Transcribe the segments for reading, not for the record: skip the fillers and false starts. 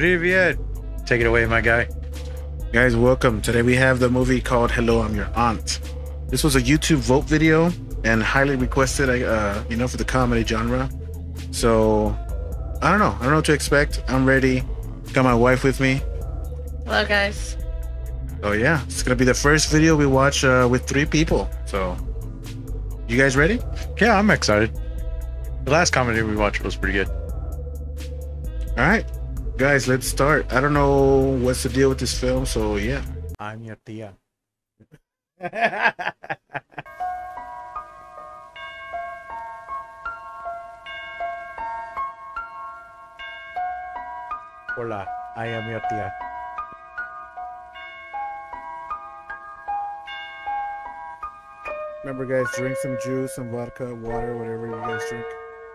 Привет. Take it away, my guy. Guys, welcome. Today we have the movie called Hello, I'm Your Aunt. This was a YouTube vote video and highly requested, for the comedy genre. So, I don't know what to expect. I'm ready. Got my wife with me. Hello, guys. Oh yeah, it's gonna be the first video we watch with 3 people. So, you guys ready? Yeah, I'm excited. The last comedy we watched was pretty good. All right, guys, let's start. I don't know what's the deal with this film, so yeah. I'm your tia. Hola, I am your tia. Remember, guys, drink some juice, some vodka, water, whatever you guys drink.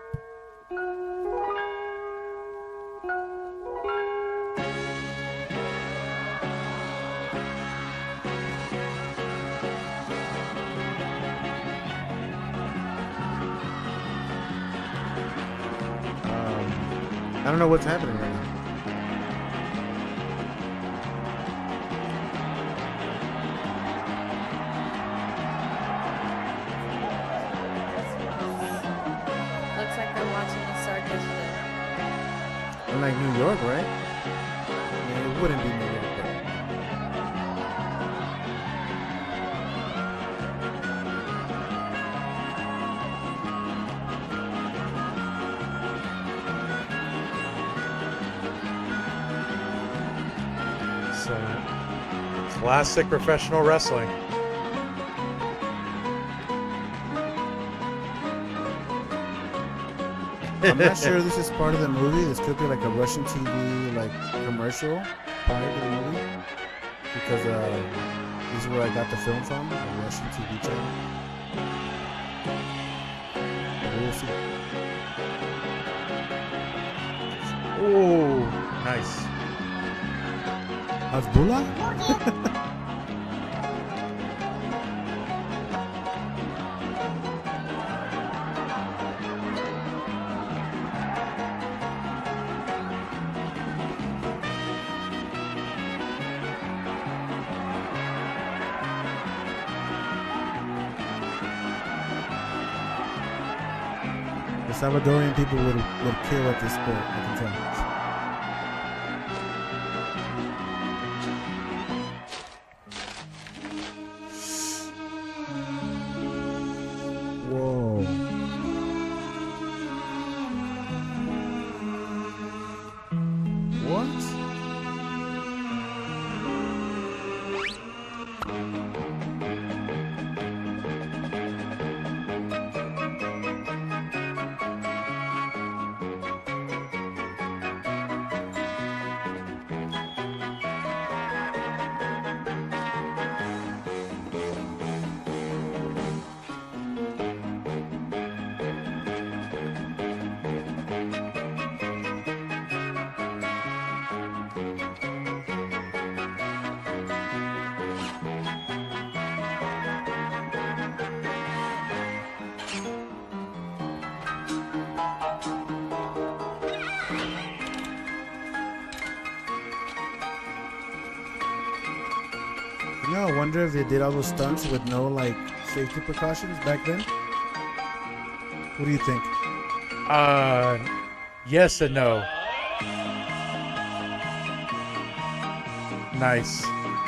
I don't know what's happening right now. Looks like they're watching the circus show. I'm like New York, right? Yeah, it wouldn't be New York, but... Classic professional wrestling. I'm not sure this is part of the movie. This could be like a Russian TV commercial prior to the movie, because this is where I got the film from, a Russian TV channel. But we'll see. Oh, nice. Hasbullah? The Salvadorian people would kill at this sport, I can tell. Whoa. What? No, I wonder if they did all those stunts with no safety precautions back then. What do you think? Yes and no. Nice.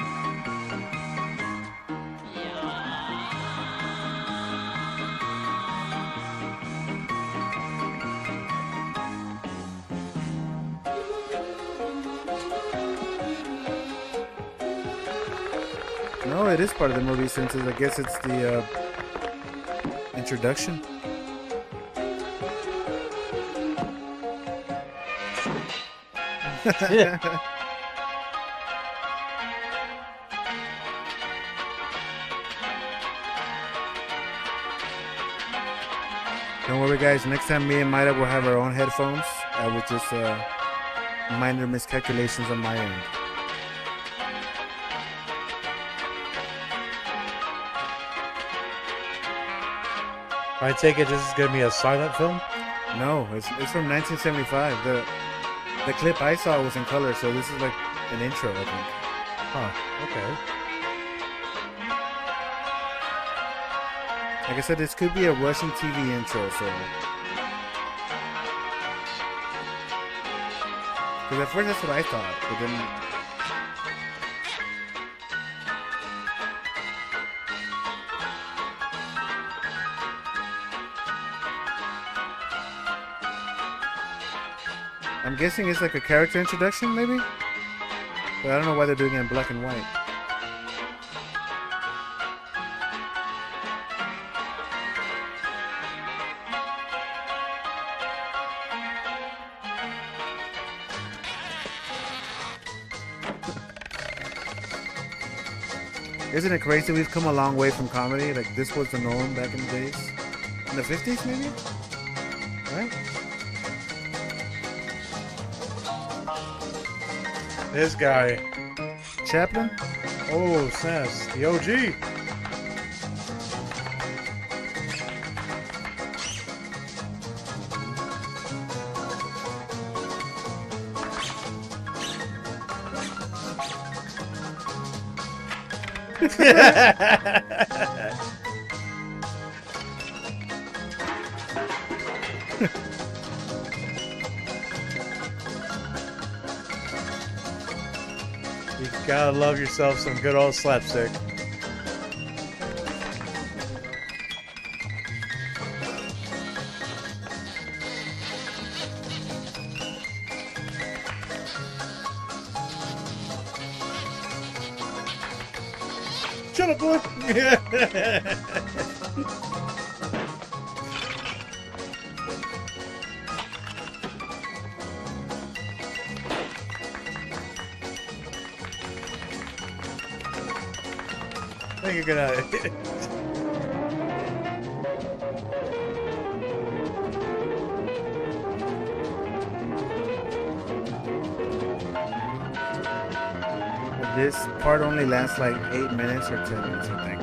No, it is part of the movie since I guess it's the introduction. Don't worry, guys. Next time, me and Maida will have our own headphones. I will just minor miscalculations on my end. I take it this is gonna be a silent film. No, it's from 1975. The clip I saw was in color, so this is like an intro, I think. Huh. Okay. Like I said, this could be a Russian TV intro, so. Because at first that's what I thought, but then. I'm guessing it's like a character introduction, maybe? But I don't know why they're doing it in black and white. Isn't it crazy we've come a long way from comedy? Like, this was the norm back in the days? In the 50s, maybe? Right? This guy. Chaplin? Oh, snaps. The OG. You gotta love yourself some good old slapstick. Shut up, boy! I think you're gonna. This part only lasts like 8 minutes or 10 minutes, I think.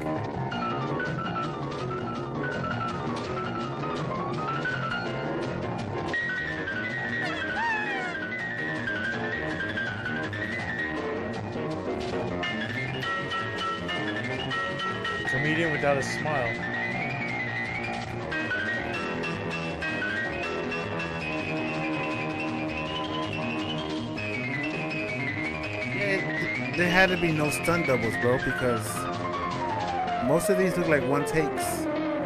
Comedian without a smile. There had to be no stunt doubles, bro, because most of these look like one takes.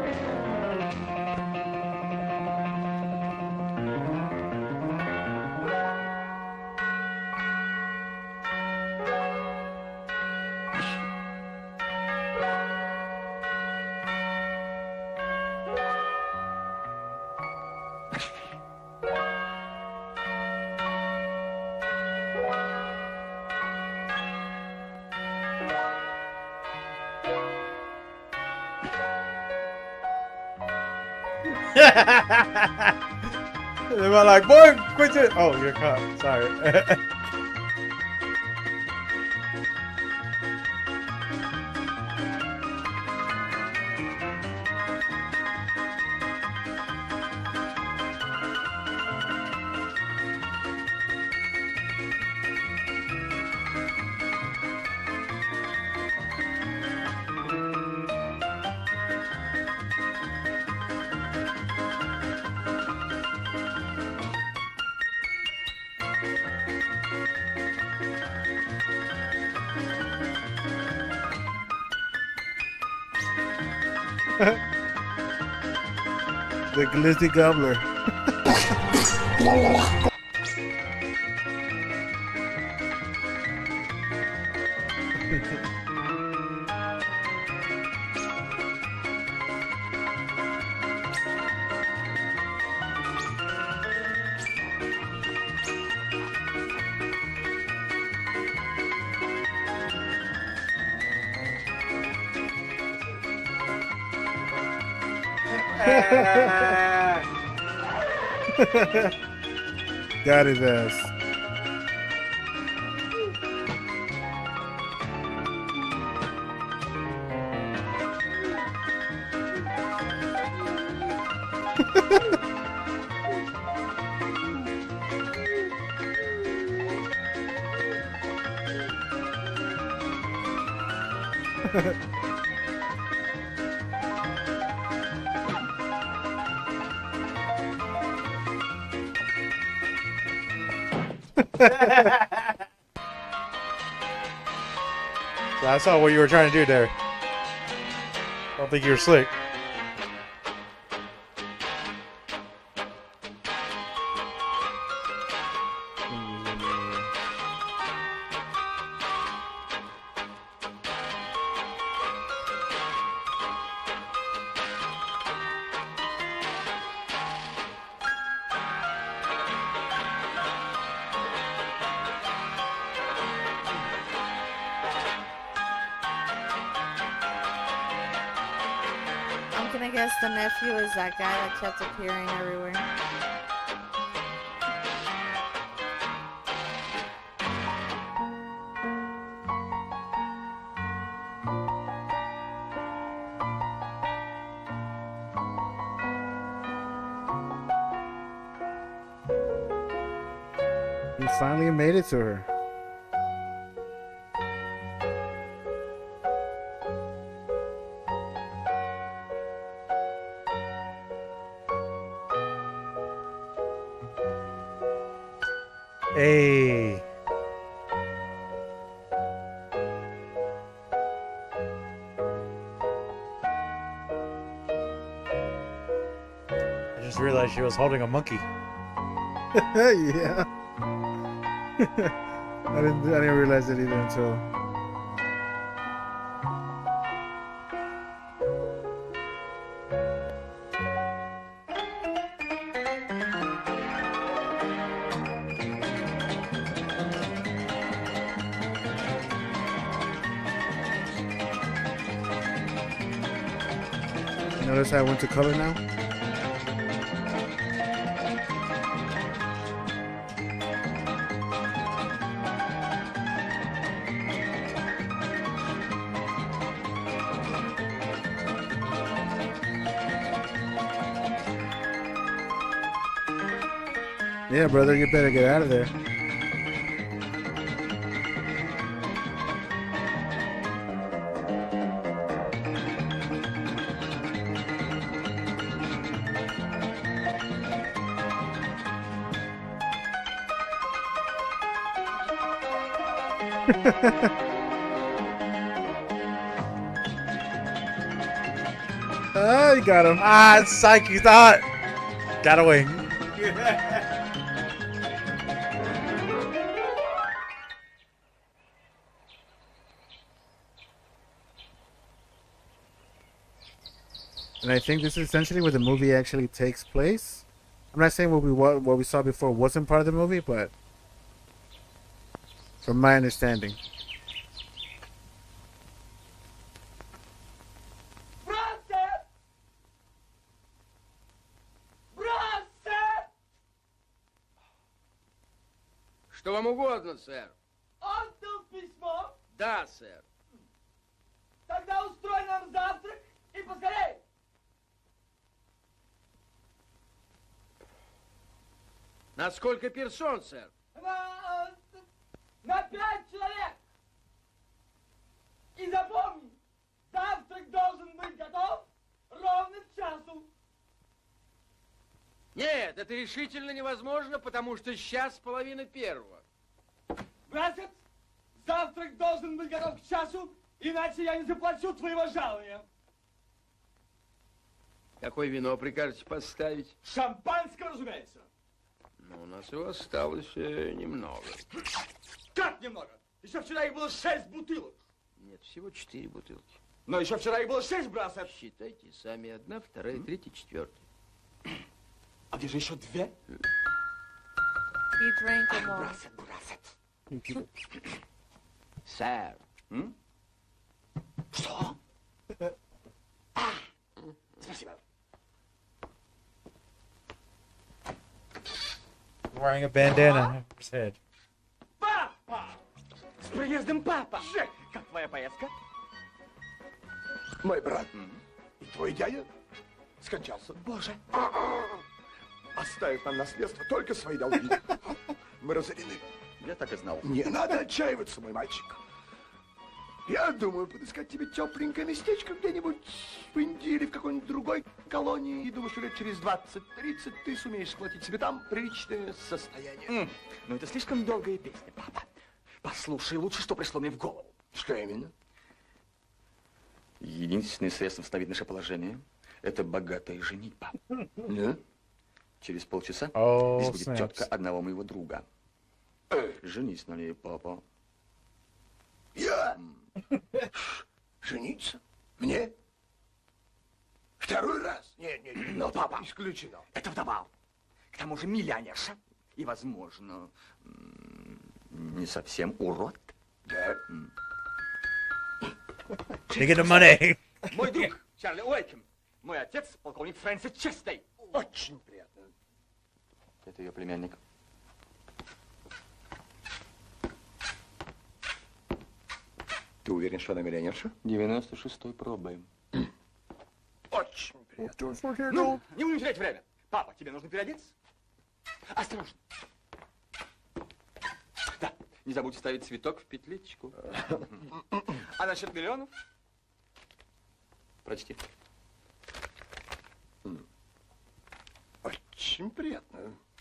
They were like, boy, quit it. Oh, you're caught. Sorry. The Glizzy Gobbler. Got his ass. So I saw what you were trying to do there. I don't think you were slick. I'm gonna guess the nephew is that guy that kept appearing everywhere. He finally made it to her. Hey. I just realized she was holding a monkey. Yeah. I didn't realize it either until. Notice how I went to color now? Yeah, brother, you better get out of there. Oh, you got him. Ah, psych, you thought. Got away. And I think this is essentially where the movie actually takes place. I'm not saying what we saw before wasn't part of the movie, but from my understanding. Что вам угодно, сэр? Отдал письмо? Да, сэр. Тогда устрой нам завтрак и поскорей. На сколько персон, сэр? На 5 человек. И запомни, завтрак должен быть готов ровно к часу. Нет, это решительно невозможно, потому что сейчас половина первого. Братец, завтрак должен быть готов к часу, иначе я не заплачу твоего жалования. Какое вино прикажете поставить? Шампанское, разумеется. Ну, у нас его осталось немного. Как немного? Еще вчера их было 6 бутылок. Нет, всего 4 бутылки. Но еще вчера их было 6, братец. Считайте сами. 1, 2, 3, 4. А где же еще 2? He drank them all. Братец. Сэр. Что? Спасибо. Wearing a bandana on his head. Папа! С приездом, папа! Жек, как твоя поездка? Мой брат и твой дядя скончался. Боже! Оставив нам наследство только свои долги. Мы разорены. Я так и знал. Не надо отчаиваться, мой мальчик. Я думаю, подыскать тебе тепленькое местечко где-нибудь в Индии или в какой-нибудь другой колонии. И думаю, что лет через 20-30 ты сумеешь сплотить себе там приличное состояние. Но это слишком долгая песня, папа. Послушай лучше, что пришло мне в голову. Что именно? Единственное средство восстановить наше положение – это богатая женитьба. Да? Через полчаса Oh, здесь будет snaps. тетка одного моего друга. Женись на ней, папа. Я? Жениться? Мне? Второй раз? Нет, нет, нет. Но, папа, Исключено. это вдова. К тому же миллионерша. И, возможно, не совсем урод. Да. You get the money. Мой друг Чарли Уэйкем. Мой отец полковник Фрэнсис Честей. Очень приятно. Это ее племянник. Ты уверен, что она миллионерша? 96-й пробы. Очень приятно. Ну, не будем терять время. Папа, тебе нужно переодеться. Осторожно. Да, не забудь вставить цветок в петличку. А насчет миллионов? Прочти. Очень приятно.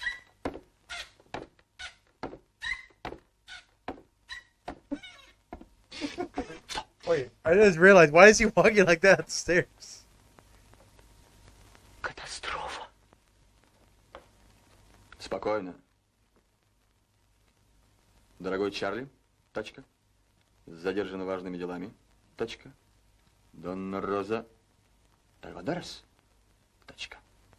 Wait, I just realized, why is he walking like that upstairs? Катастрофа. Спокойно. Дорогой Чарли, точка. Задержана важными делами. Точка. Донна Роза Тальвадорес. Точка.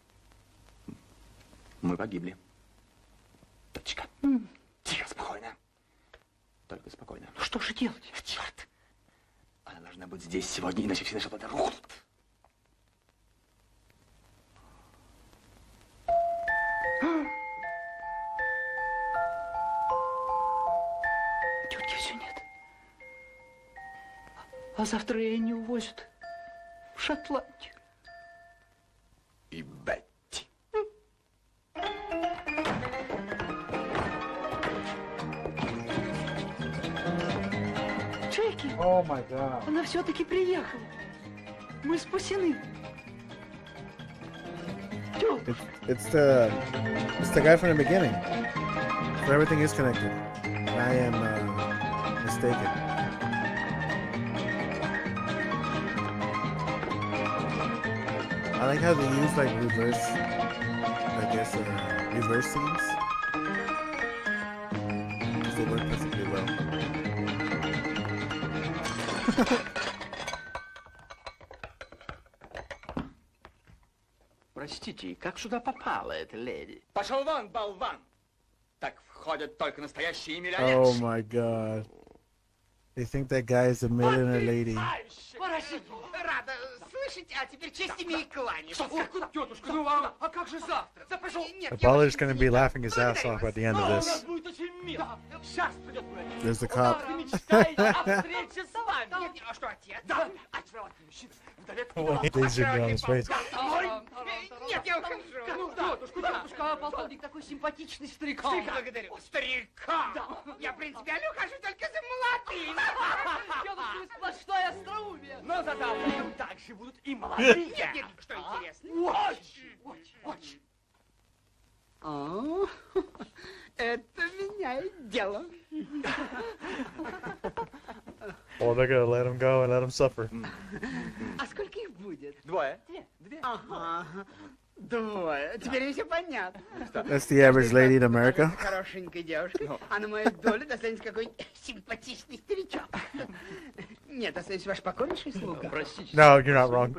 Мы погибли. Точка. Тихо, спокойно. Только спокойно. Ну что же делать? Черт! Она должна быть здесь сегодня, иначе все наши планы рухнут. Тетки все нет. А завтра ее не увозят в Шотландию. И Бетти. Джеки, Oh my god. она все-таки приехала. Мы спасены. It's the guy from the beginning. So everything is connected. I am mistaken. I like how they use like reverse, I guess, reverse scenes. 'Cause they work perfectly well. Простите, как сюда попала эта леди? Пошел вон, болван! Так входят только настоящие Oh миллионерши. my god. They think that guy is a millionaire lady. Рада слышать, а теперь честь имей кланяться. Тетушка, ну а как же завтра? Да пошел. Нет, The butler's gonna be laughing his ass off at the end of this. Будет очень мило. Сейчас придет мой отец. There's the cop. Вы мечтаете о встрече с вами. Нет, а что, отец? Да, очаровательный мужчина. Вдовец Wait, they zoom in on his face. Нет, я ухожу. Ну, тетушка, полковник такой симпатичный старик. Благодарю. Старика. Я принципиально ухожу только за молодым. Тетушка, сплошное остроумие. Но за завтраком также будут и молодые. Нет, нет, что интересно. Очень. О, это меняет дело. Oh, they're gonna let him go and let him suffer. А сколько их будет? Двое. Ага. Двое. Теперь все понятно. That's the average lady in America. Хорошенькая девушка, а на мою долю достанется какой-нибудь симпатичный старичок. Нет, останется ваш покорнейший слуга. Простите. No, you're not wrong.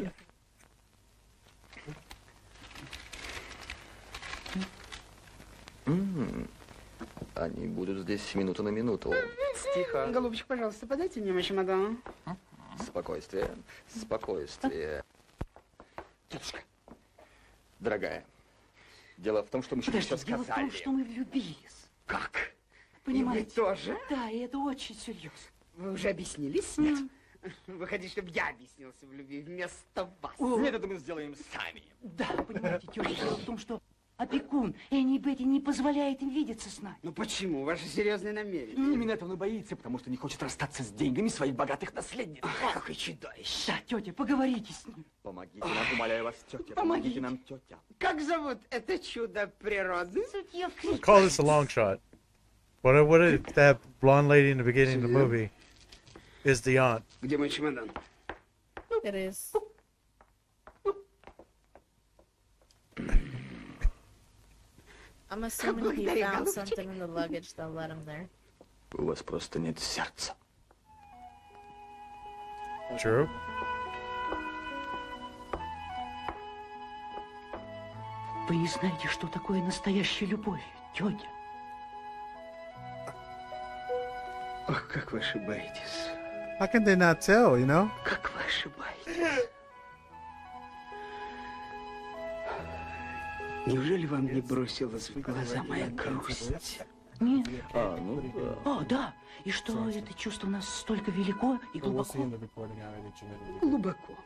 Они будут здесь с минуты на минуту. Тихо. Голубчик, пожалуйста, подайте мне мой чемодан. Спокойствие. Спокойствие. Тетушка, дорогая, дело в том, что мы еще все Дело в сказали. том, что мы влюбились. Как? Понимаете? И вы тоже? Да, и это очень серьезно. Вы уже объяснились? Нет. Вы хотите, чтобы я объяснился в любви вместо вас? Нет, это мы сделаем сами. Да, понимаете, тетя, дело в том, что опекун, Энни и Бетти не позволяет им видеться с нами. Ну почему? Ваши серьезные намерения. Именно этого он и боится, потому что не хочет расстаться с деньгами своих богатых наследниц. Какой чудовище. Да, тетя, поговорите с ним. Помогите нам, умоляю вас, тетя. Помогите нам, тетя. Как зовут это чудо природы? Судья Call this a long shot. What if that blonde lady in the beginning of the movie is the aunt? Где мой чемодан? It is. I'm assuming he found something in the luggage that led him there. У вас просто нет сердца. True. Вы не знаете, что такое настоящая любовь, тетя? Ох, как вы ошибаетесь. How can they not tell, you know? Как вы ошибаетесь. Неужели вам не бросилась в глаза моя грусть? Нет. Ну да. О, да. И что это чувство у нас столько велико и глубоко. Глубоко.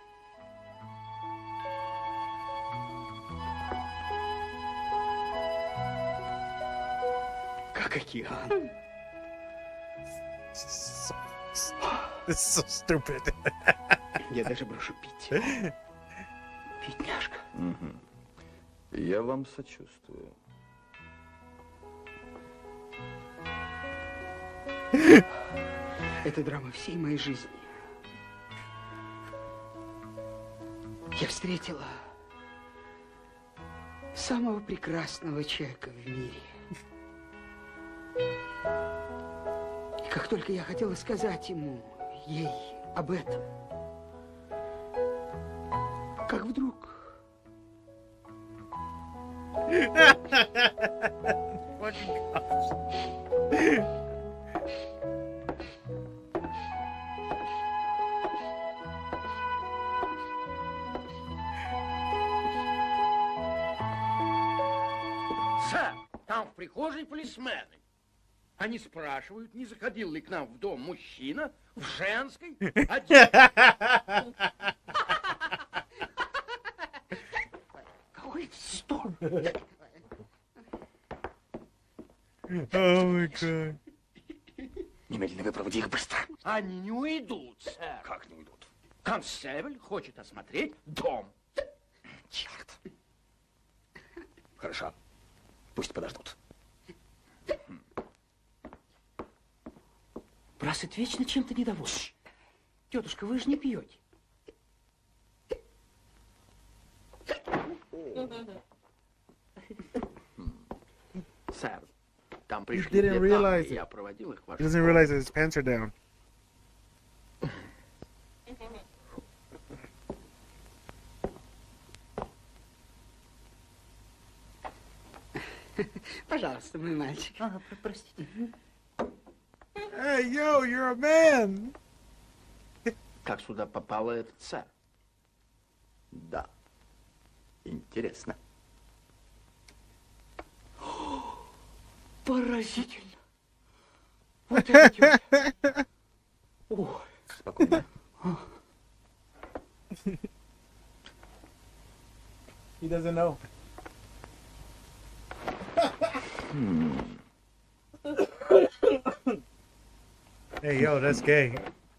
Как океан. It's so stupid. Я даже брошу пить. Бедняжка. Я вам сочувствую. Это драма всей моей жизни. Я встретила самого прекрасного человека в мире. И как только я хотела сказать ему, ей, об этом, как вдруг... Сэр, там в прихожей полисмены. Они спрашивают, не заходил ли к нам в дом мужчина в женской одежде. Какой сторм. Oh my god. Немедленно выпроводи их быстро. Они не уйдут, сэр. Как не уйдут? Констебль хочет осмотреть дом. Черт. Хорошо. Пусть подождут. Брасет вечно чем-то недоволен. Тетушка, вы же не пьете. Сэр, там He пришли didn't две дамы, realize и it. я проводил их в He ваш doesn't realize that his pants are down. Пожалуйста, мой мальчик. Ага, простите. Hey, yo, you're a man. Как сюда попала этот сэр? Да. Интересно. Поразительно. Вот это тетя. Ой. Спокойно. He doesn't know. Hey, yo, that's gay.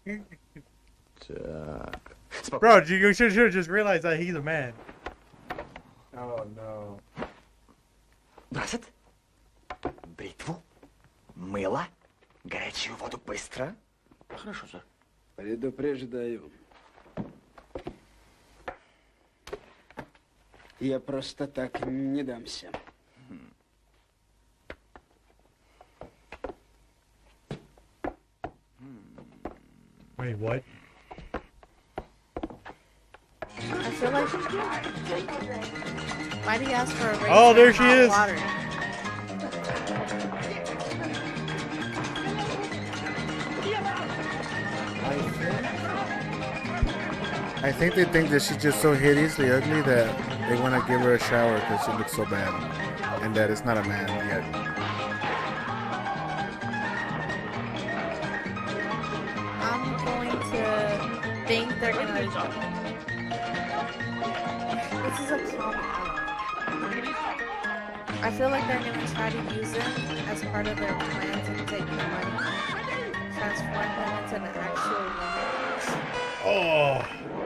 Так. Bro, you should just realize that he's a man. Oh no. Брасет? Бритву? Мыло? Горячую воду быстро? Хорошо, сэр. Предупреждаю. Я просто так не дамся. Wait, what? I feel like. Why do you ask for a raise Oh, there for she hot is. Water? I think they think that she's just so hideously ugly that they want to give her a shower because she looks so bad, and that it's not a man yet. I'm going to think they're gonna. This is a cop out. I feel like they're gonna try to use it as part of their plan to take the money, transform them into an actual woman. Oh.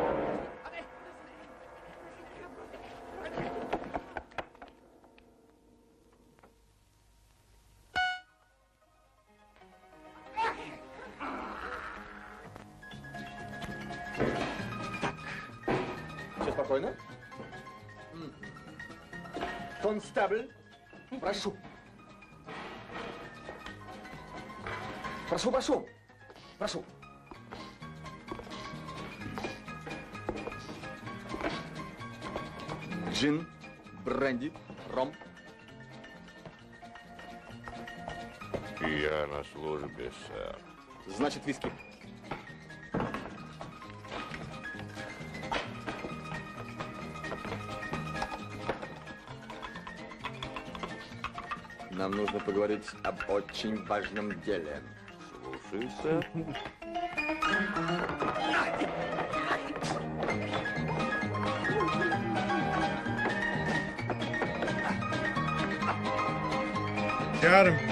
Все спокойно? Констабль, прошу. Прошу, прошу. Прошу. Джин, бренди, ром. Я на службе, сэр. Значит, виски. Нам нужно поговорить об очень важном деле. Слушай, сэр. Got him.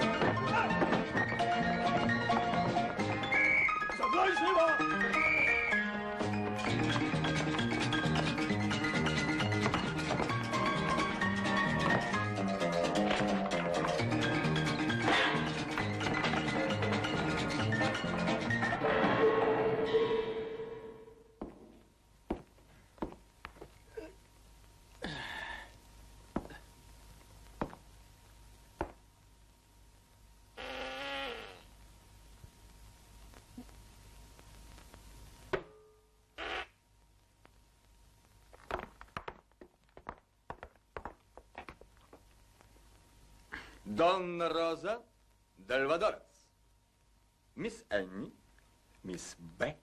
Донна Роза, Дальвадорец. Мисс Энни, мисс Бетти.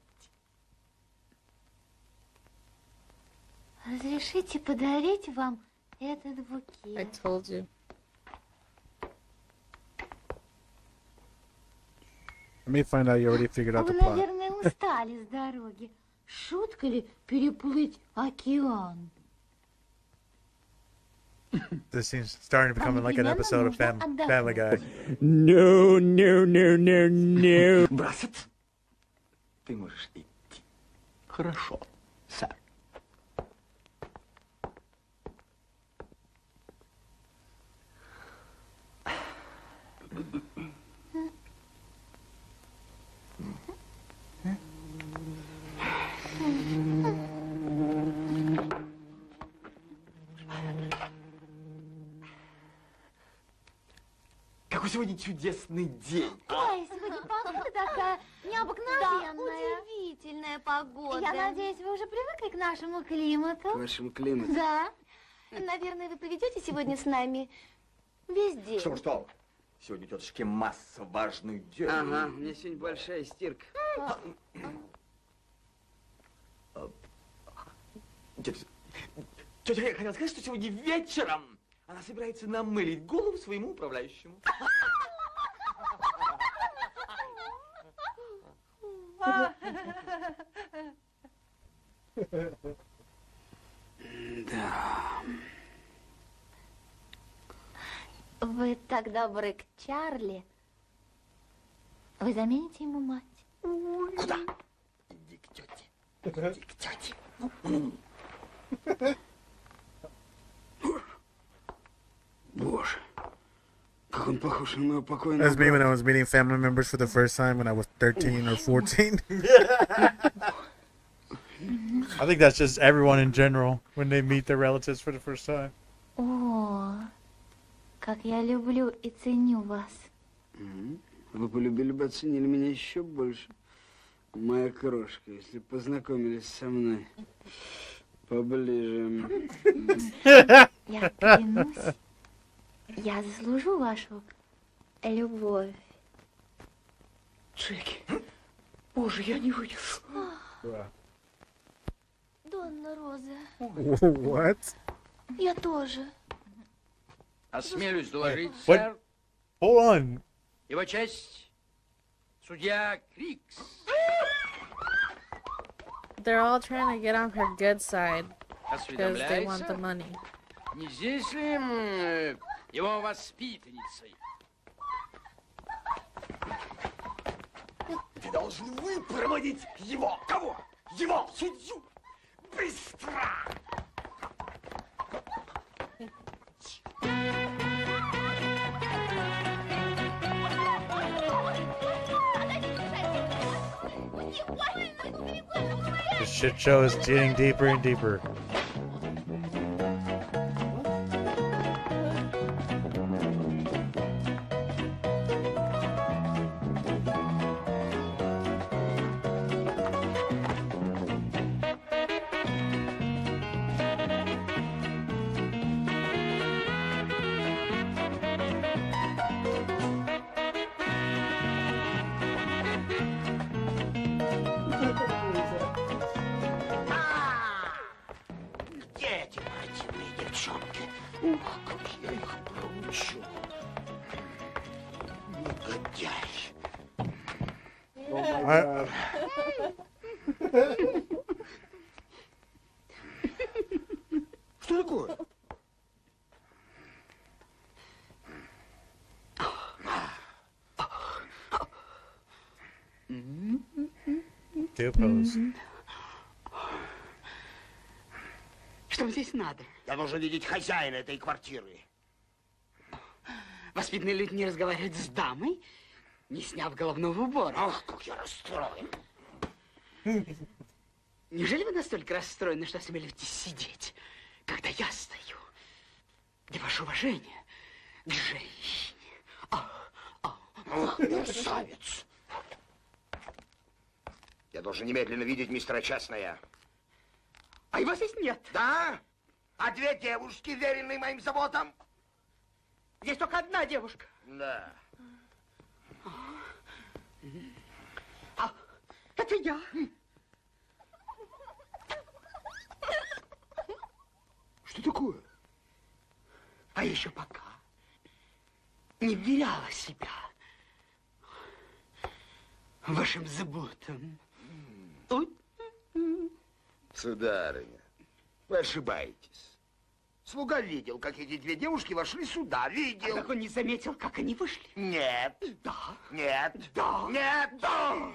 Разрешите подарить вам этот I букет? told you. Let me find out you already figured out Вы, the plot. наверное, устали с дороги. Шутка ли переплыть океан? This seems starting to become like an episode of Family Guy. No, no, no, no, no. Брассет, ты можешь идти. Хорошо, сэр. Какой сегодня чудесный день. Ой, сегодня погода такая необыкновенная. Да, удивительная погода. Я надеюсь, вы уже привыкли к нашему климату. К вашему климату? Да. Наверное, вы проведете сегодня с нами весь день. Что? Сегодня у тетушки масса важных дел. Ага, у меня сегодня большая стирка. Тетя, я хотела сказать, что сегодня вечером она собирается намылить голову своему управляющему. Да. Вы так добры к Чарли. Вы замените ему мать? Куда? Иди к тете. Иди к тете. Боже, как он похож на моего покойного That's me when I брата. was meeting family members for the first time when I was 13 or 14. I think that's just everyone in general when they meet their relatives for the first time. О, как я люблю и ценю вас. Вы полюбили бы, оценили меня еще больше. Моя крошка, если познакомились со мной поближе. Я клянусь, я заслужу вашу любовь. Джеки, боже, я не вынесу. Донна Роза, What? я тоже. Осмелюсь доложить, What? сэр, Hold on. его честь, судья Крикс. They're all trying to get on her good side because they want the Осведомляется, money. не здесь ли его воспитанницей. Ты должен выпроводить его. Кого? Его, судью. Быстро! The shit show is getting deeper and deeper. Где эти противные девчонки? Ух, как я их проучу. Негодяй. Что такое? Do pose. Что вам здесь надо? Я должен видеть хозяина этой квартиры. Воспитанные люди не разговаривают с дамой, не сняв головного убора. Ах, как я расстроен. Неужели вы настолько расстроены, что осмеливаетесь сидеть, когда я стою? Где ваше уважение к женщине? Ах, мерзавец. Я должен немедленно видеть мистера Честная. А его здесь нет. Да? А две девушки, веренные моим заботам? Есть только одна девушка. Да. Это я. Что такое? А еще пока не вверяла себя вашим заботам. Сударыня, вы ошибаетесь. Слуга видел, как эти две девушки вошли сюда. Видел. А как он не заметил, как они вышли? Нет. Да. Нет. Да. Нет. Да.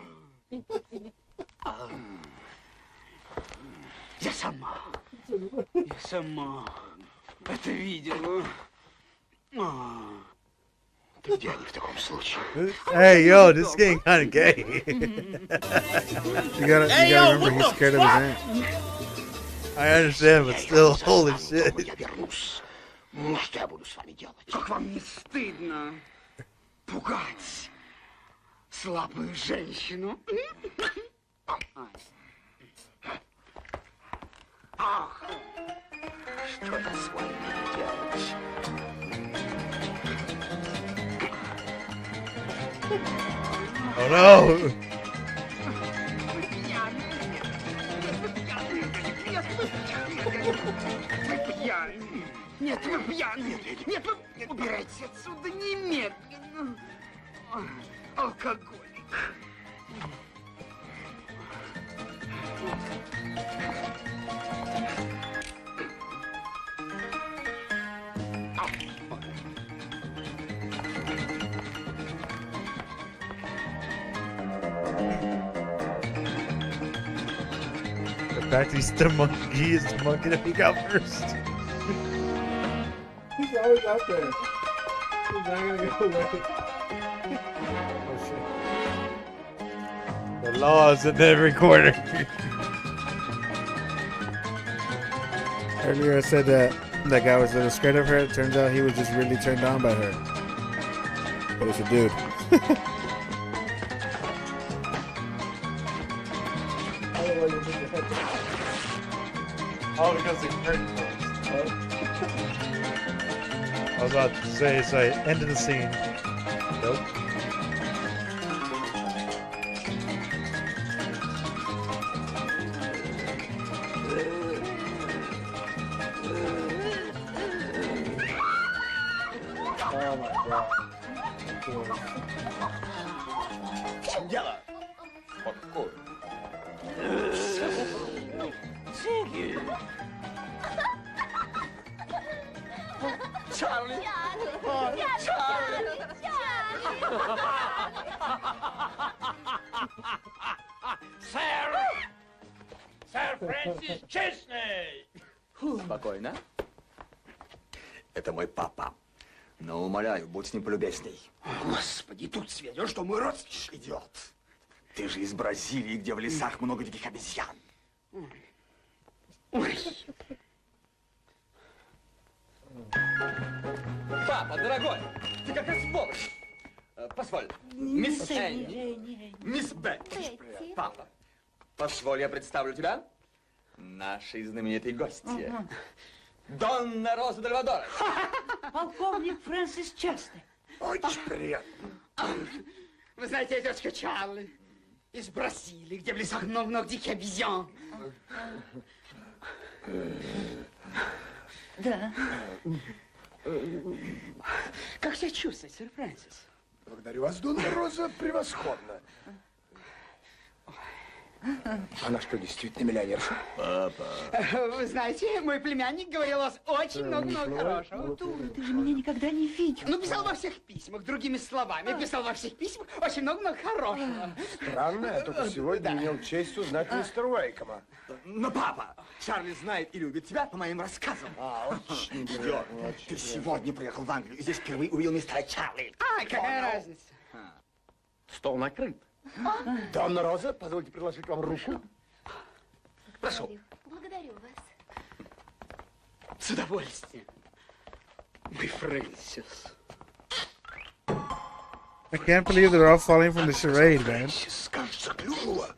Я сама это видела. Где они в таком случае? Hey, yo, this is getting kind of gay. You gotta remember, he's scared of his aunt. I understand, but still, holy shit. Я вернусь. Ну, что я буду с вами делать? Как вам не стыдно пугать слабую женщину? Ах, что я с вами буду делать? Oh no! Вы пьяны. Нет, вы пьяны. Нет, вы убирайтесь отсюда немедленно. Алкоголик. The fact he's the monkey, he's the monkey that we got first. He's always out there. He's not gonna go away. Oh shit. The law is in every corner. Earlier I said that that guy was a little scared of her. It turns out he was just really turned on by her. But it's a dude. Oh, because the curtain closed. I was about to say, it's like, end of the scene. Nope. Oh my god. В чем дело? Спокойно. Чарли. Сэр! Сэр Фрэнсис Честный! Спокойно. Это мой папа. Но, умоляю, будь с ним полюбезней. Господи, тут сведешь, что мой родственник. Идиот. Ты же из Бразилии, где в лесах много диких обезьян. Папа, дорогой, ты как раз вовремя. Позволь, мисс Энни, мисс Бетти. Папа, позволь, я представлю тебя нашей знаменитой гости. Донна Роза Дель Вадора. Полковник Фрэнсис Честный. Очень приятно. Вы знаете, я тетка Чарли из Бразилии, где в лесах много диких обезьян. Да. Как себя чувствуете, сэр Фрэнсис? Благодарю вас, Донна Роза, превосходно. Она что, действительно миллионерша? Папа. Вы знаете, мой племянник говорил о вас очень много хорошего. Ты же меня никогда не видел. Ну, писал во всех письмах, другими словами. Писал во всех письмах очень много хорошего. Странно, я только сегодня имел честь узнать мистера Уэйкома. Но, папа, Чарли знает и любит тебя по моим рассказам. Очень Идиот, ты сегодня приехал в Англию и здесь впервые увидел мистера Чарли. А, какая разница? Стол накрыт. Донна Роза, позвольте предложить вам руку. Прошу. Благодарю вас. С удовольствием. Мой Фрэнсис. I can't believe they're all falling from the charade, man. Кажется, клюнула.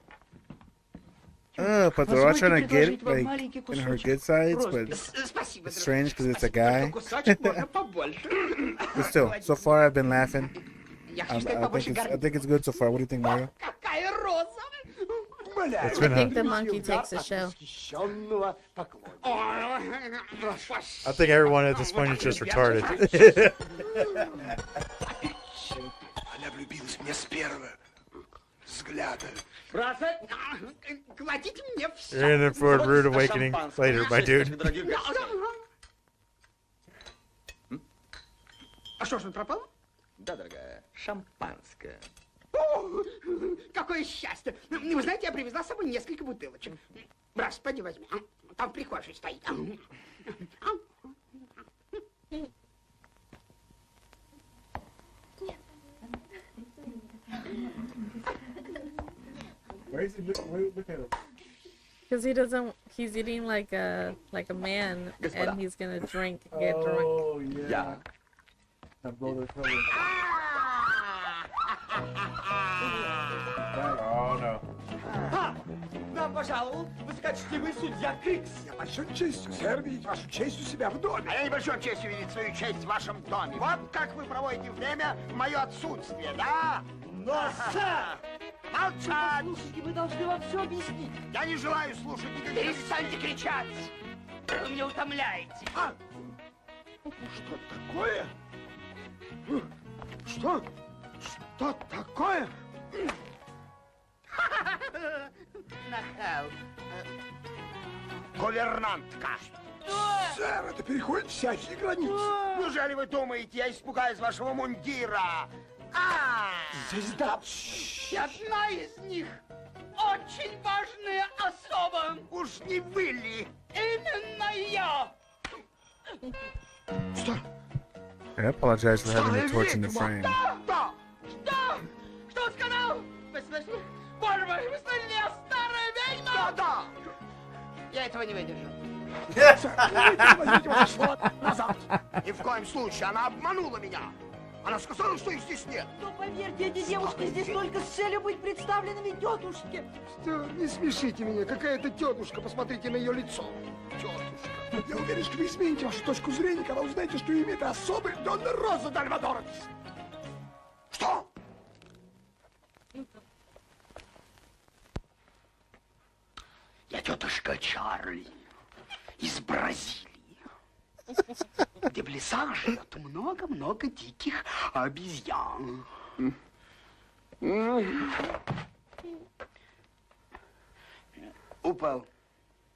But they're all trying to get like in her good sides, but it's strange because it's a guy. But still, so far I've been laughing. I think it's good so far. What do you think, Mario? Какая роза? It's I been think a, the monkey takes the show. I think everyone at this point is just retarded. Она влюбилась в меня с первого взгляда. Кладите мне все. You're in it for a rude awakening later, my dude. А что ж, он пропал? Да, дорогая, шампанское. О, какое счастье! Вы знаете, я привезла с собой несколько бутылочек. Брас, пойди возьми. Там в прихожей стоит. Because he doesn't. He's eating like a man, and he's gonna get drunk. Oh yeah. Oh no. Нам пожаловал высокочтимый судья Крикс. Я большой честью, сэр, видеть вашу честь у себя в доме. А я не большой честью видеть свою честь в вашем доме. Вот как вы проводите время в мое отсутствие, да? Но, сэр! Молчать! Слушайте, вы должны вам все объяснить. Я не желаю слушать никаких... Перестаньте кричать! Вы меня утомляете. Что такое? Что? Что такое? Нахал. Гувернантка. Сэр, это переходит всякие границы. Неужели вы думаете, я испугаюсь вашего мундира? Здесь да. И одна из них очень важная особа. Уж не вы ли? Именно я. Что? I apologize for having the torch in the frame. Что? Что? Что он сказал? Вы слышали? Боже мой, вы слышали, я старая ведьма? Да-да. Я этого не выдержу. Назад. Ни в коем случае, она обманула меня. Она сказала, что их здесь нет. Но поверьте, эти девушки здесь только с целью быть представленными тетушке. Что? Не смешите меня, какая-то тетушка, посмотрите на ее лицо. Тетушка. Я уверен, что вы измените вашу точку зрения, когда узнаете, что имя это особая Донна Роза Дель Вадора. Что? Я тетушка Чарли из Бразилии, где в лесах живет много-много диких обезьян. Упал.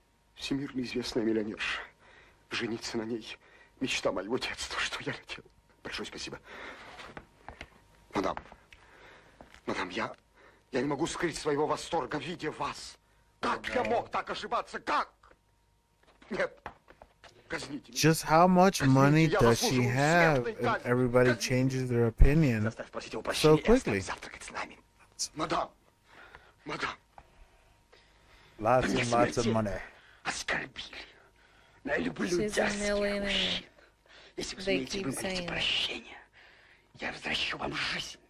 Всемирно известная миллионерша. Жениться на ней — мечта моего детства, что я хотел. Большое спасибо. Мадам, я не могу скрыть своего восторга, видя вас. Как я мог так ошибаться? Как? Нет. Казните меня. Just how much money does she have if everybody changes their opinion so quickly? Мадам. Lots and lots of money. Оскорбили. Но я люблю She's a дерзких millionaire. мужчин. Если вы They сумеете keep вымолить saying. прощение, я возвращу вам жизнь.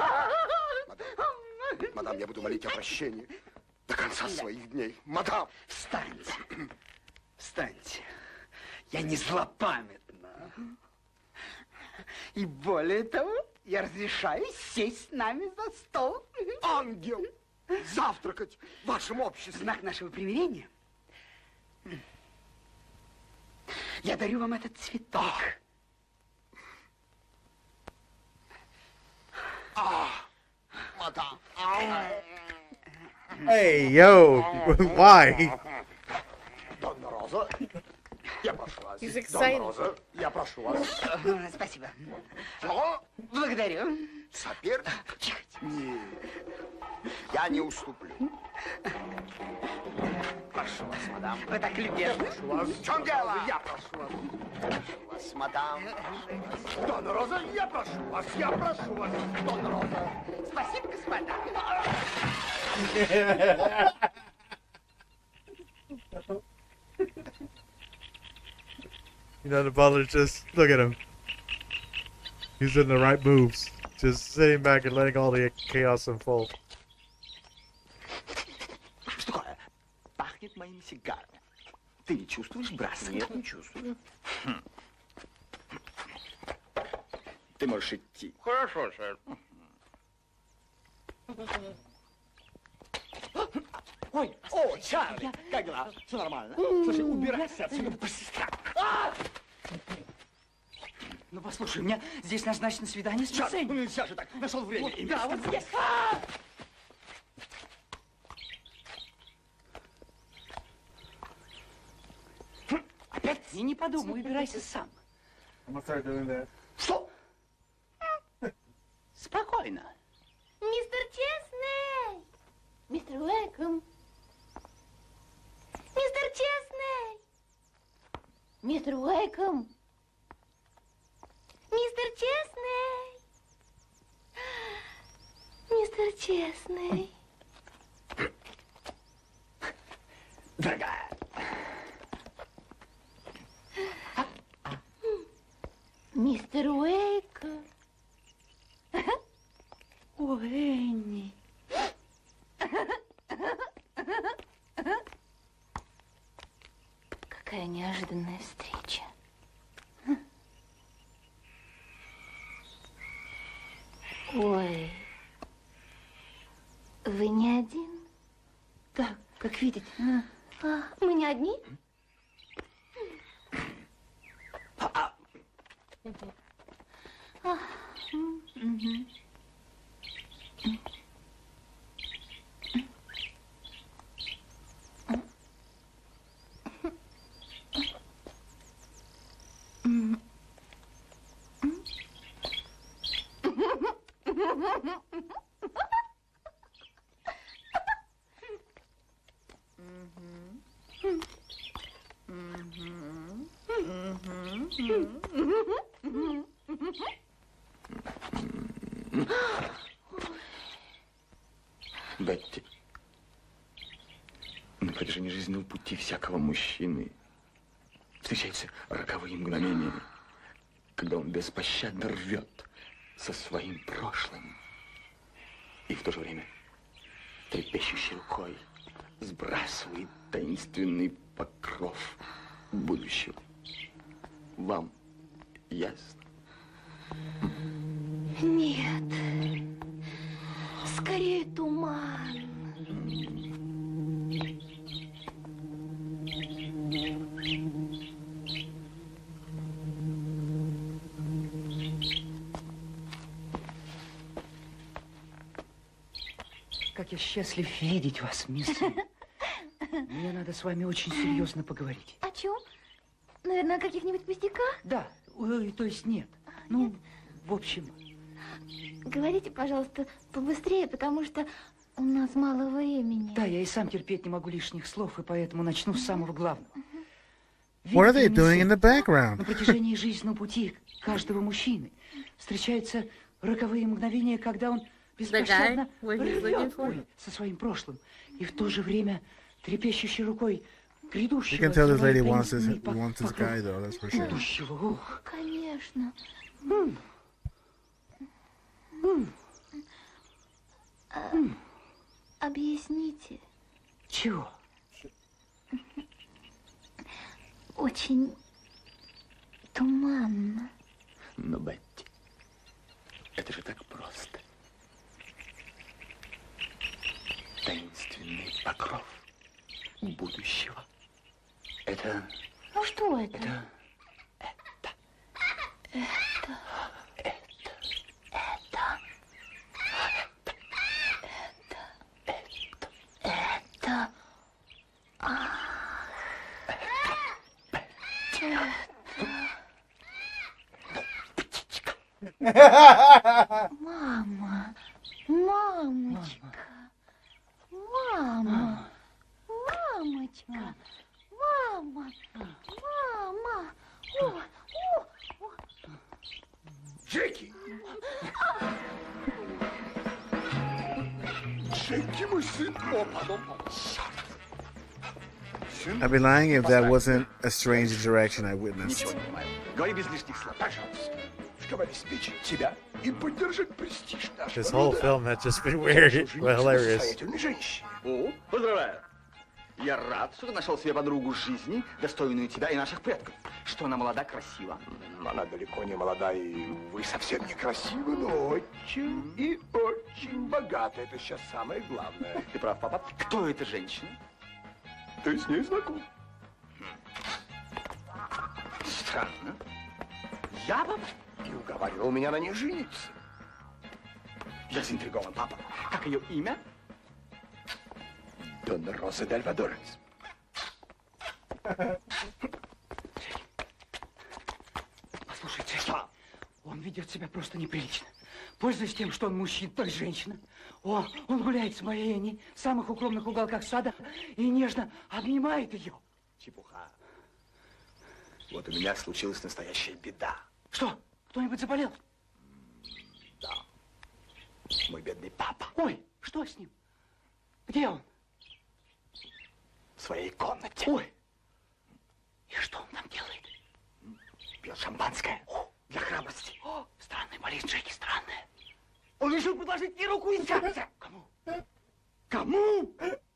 Мадам, я буду молить о прощении до конца своих дней. Мадам! Встаньте. Встаньте. Я не злопамятна. И более того, я разрешаю сесть с нами за стол. Ангел! Завтракать в вашем обществе. Знак нашего примирения. Я дарю вам этот цветок. Мадам. Hey, yo, why? Донна Роза, я прошу вас. He's Донна excited. Роза, я прошу вас. Спасибо. Что? Благодарю. Соперник? Нет. Я не уступлю. Прошу вас, мадам. Вы так любезны. Прошу вас. В чем дело? Я прошу вас. Прошу вас, мадам. Донна Роза, я прошу вас. Я прошу вас. Донна Роза. Спасибо, господа. You know, the butler's just, look at him. He's in the right moves. Just sitting back and letting all the chaos unfold. Что такое? Пахнет моим сигаром. Ты не чувствуешь, Брас? Нет, не чувствую. Ты можешь идти. Хорошо, сэр. Ой, о, Чарли, как дела? Все нормально? Слушай, убирайся отсюда, быстро. Ну, послушай, у меня здесь назначено свидание с Чарли, Маценни. ну нельзя же так. Нашел время и Да, место. вот здесь. Опять и не подумай, убирайся сам. Что? Спокойно. Мистер Честный! Мистер Уэком! Мистер Честный! Мистер Уэком! Мистер Честный! Мистер Честный! Дорогая. Мистер Уэйком! Уэнни. Какая неожиданная встреча. Ой, вы не один? Да, как видите. Мы не одни? Бетти, на протяжении жизненного пути всякого мужчины встречаются роковые мгновения, когда он беспощадно рвет со своим прошлым и в то же время трепещущей рукой сбрасывает таинственный покров будущего. Вам ясно? Нет. Скорее туман. Как я счастлив видеть вас, мисс. Мне надо с вами очень серьезно поговорить. О чем? Наверное, о каких-нибудь пустяках? Да, то есть нет. Ну, в общем... Говорите, пожалуйста, побыстрее, потому что у нас мало времени. Да, я и сам терпеть не могу лишних слов, и поэтому начну с самого главного. What are they doing in the background? На протяжении жизненного пути каждого мужчины встречаются роковые мгновения, когда он беспощадно рвет со своим прошлым, и в то же время трепещущей рукой грядущего. You can tell this lady wants this guy, though, that's for sure. Конечно. Объясните. Чего? Очень туманно. Но, Бетти, это же так просто. Таинственный покров будущего. Это... Ну что это? Это... Мама, мамочка, мама, мамочка, мама, мама. Джеки! Джеки, мой сын, опа, I'd be lying if that wasn't a strange interaction I witnessed. Ничего не понимаю. Говори без лишних слов. Пожалуйста, чтобы обеспечить тебя и поддержать престиж нашего This whole film had just been weird, but hilarious. О, поздравляю. Я рад, что ты нашел себе подругу жизни, достойную тебя и наших предков. Что она молода, красива. Она далеко не молода, и вы совсем не красивы, но очень и очень богаты. Это сейчас самое главное. Ты прав, папа. Кто эта женщина? Ты с ней знаком? Странно. Я, папа? И уговаривал меня на ней жениться. Я заинтригован, папа. Как ее имя? Донна Роза дель Вадорес. Послушайте, что? Он ведет себя просто неприлично. Пользуясь тем, что он мужчина, то есть женщина, он гуляет с моей Энни в самых укромных уголках сада и нежно обнимает ее. Чепуха. Вот у меня случилась настоящая беда. Что? Кто-нибудь заболел? Да. Мой бедный папа. Ой, что с ним? Где он? В своей комнате. Ой. И что он там делает? Пьет шампанское. Для храбрости. Странная болезнь, Джеки, странная. Он решил предложить мне руку и сердце. Кому? Кому?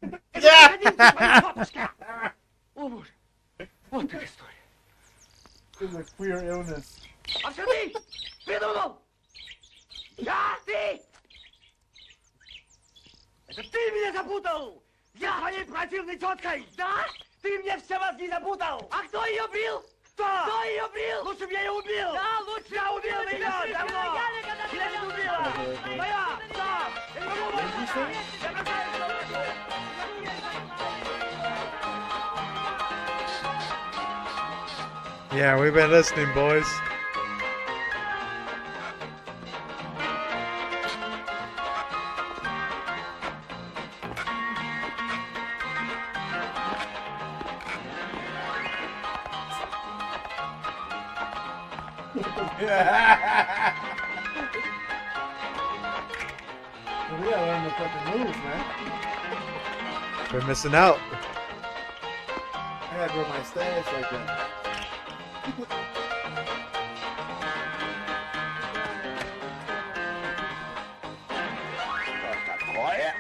О, боже. Вот так история. Queer illness. А все ты придумал? Я ты! Это ты меня запутал! Я твоей противной теткой! Да? Ты мне все мозги запутал! А кто ее брил? Кто? Кто ее брил? Лучше бы я ее убил! Да, лучше я убил ее давно! Я не убила! Моя! Да! Я не могу больше! Я бросаю Yeah, we've been listening, boys. We gotta learn the fucking moves, man. We're missing out. I gotta grow my stance like that. Такое.